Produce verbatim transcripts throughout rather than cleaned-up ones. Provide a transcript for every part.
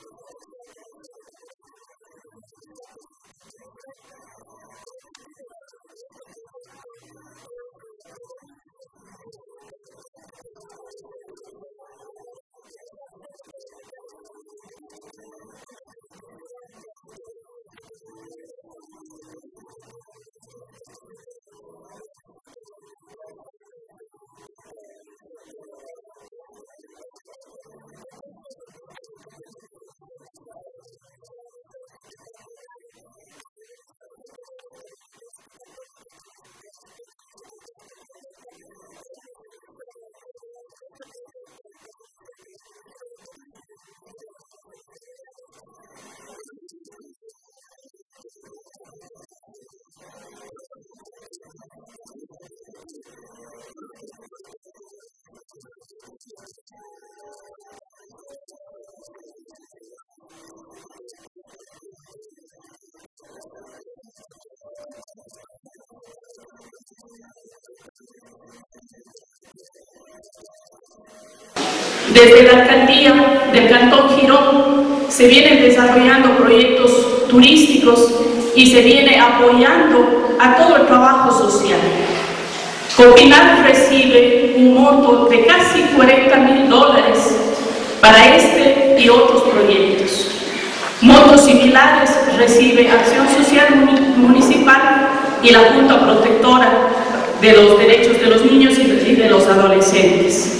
Desde la alcaldía del Cantón Girón se vienen desarrollando proyectos turísticos y se viene apoyando a todo el trabajo social. Corvinal recibe un monto de casi cuarenta mil dólares para este y otros proyectos. Montos similares recibe Acción Social Municipal y la Junta Protectora de los Derechos de los Niños y de los Adolescentes.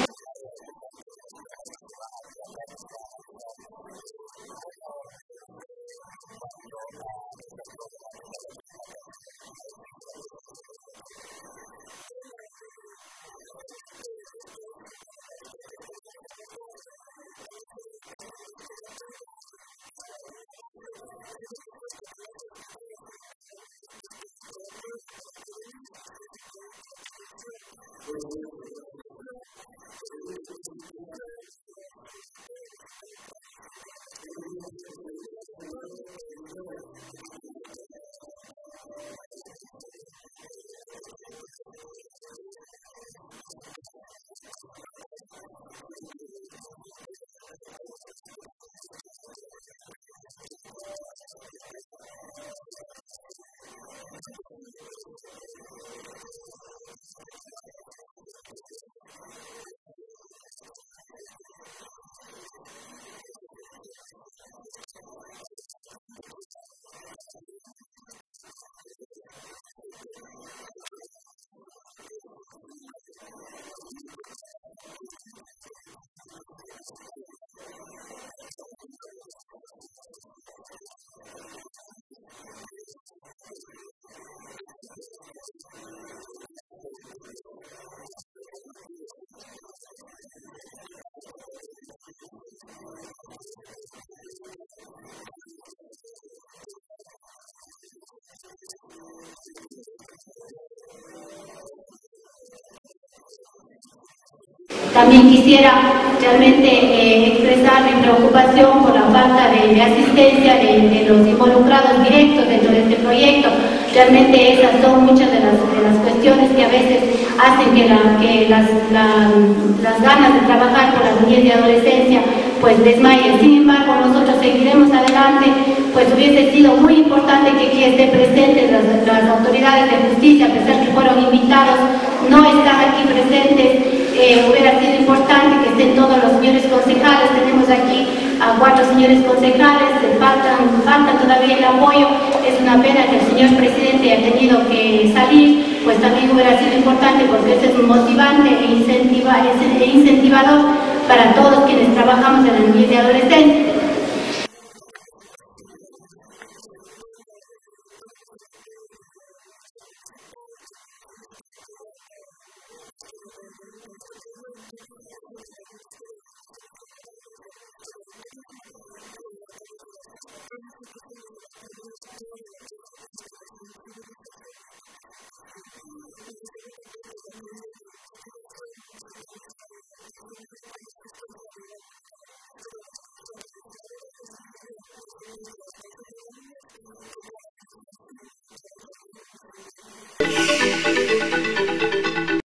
También quisiera realmente eh, expresar mi preocupación por la falta de, de asistencia de, de los involucrados directos dentro de este proyecto. Realmente esas son muchas de las, de las cuestiones que a veces hacen que, la, que las, la, las ganas de trabajar con la niñez y adolescencia pues desmayen. Sin embargo, nosotros seguiremos adelante, pues hubiese sido muy importante que aquí estén presentes las, las autoridades de justicia, a pesar que fueron invitados, no están aquí presentes. Eh, hubiera sido importante que estén todos los señores concejales. Tenemos aquí a cuatro señores concejales, eh, faltan, falta todavía el apoyo. Es una pena que el señor presidente haya tenido que salir, pues también hubiera sido importante porque eso es motivante e, incentiva, e incentivador para todos quienes trabajamos en la niñez y adolescencia.